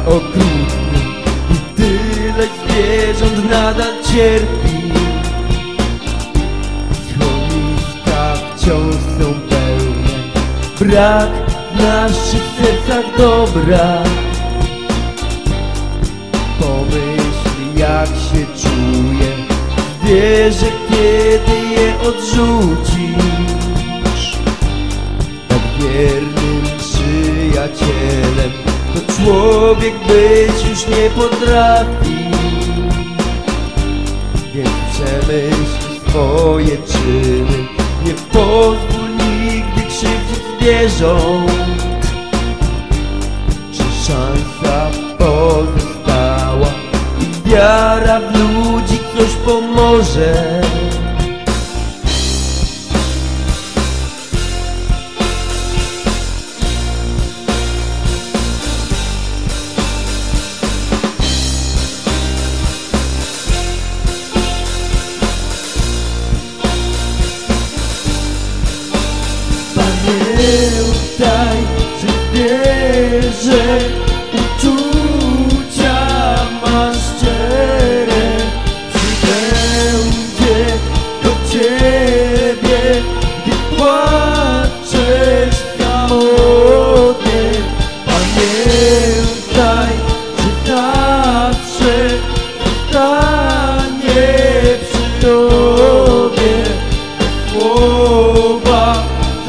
okrutny i tyle zwierząt nadal cierpi. Schroniska wciąż są pełne, brak w naszych sercach dobra. Pomyśl, jak się czuje zwierzę, kiedy je odrzucisz. Tak wiernym przyjacielem to człowiek być już nie potrafi. Więc przemyśl swoje czyny, nie pozwól nigdy krzywdzić zwierząt. Czy szansa pozostała i wiara w ludzi coś pomoże? Pamiętaj, że wierzę, uczucia masz szczere. Przybędzie do ciebie, gdy płaczesz samotnie. Pamiętaj, że zawsze zostanie przy tobie słowa.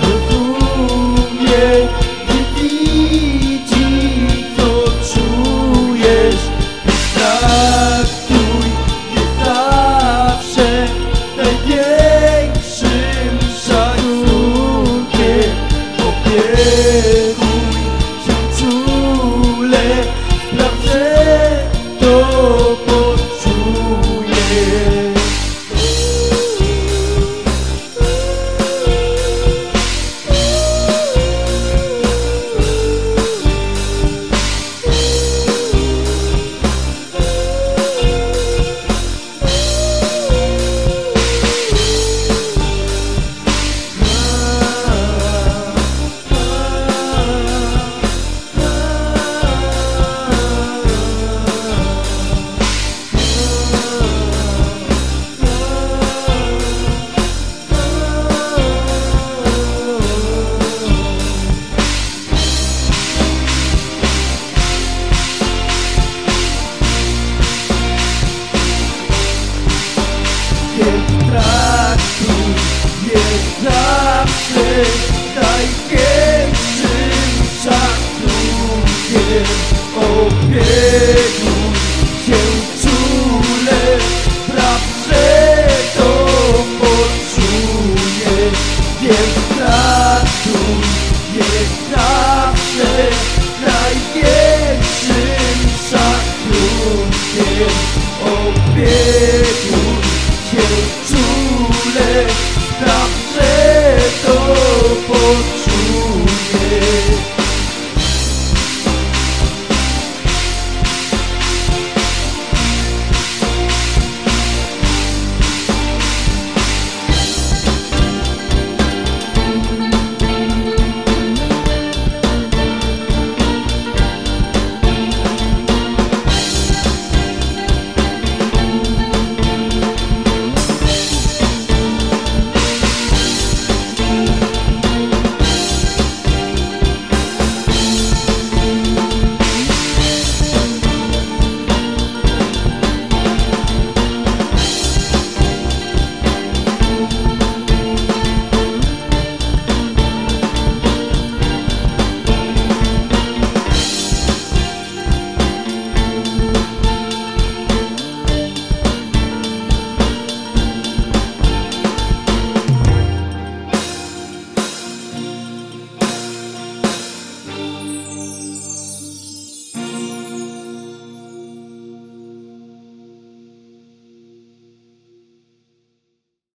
Traktuj je zawsze największym szacunkiem. Opiekuj się czule, spraw, że to poczujesz. Więc traktuj je zawsze największym szacunkiem. Opiekuj się czule.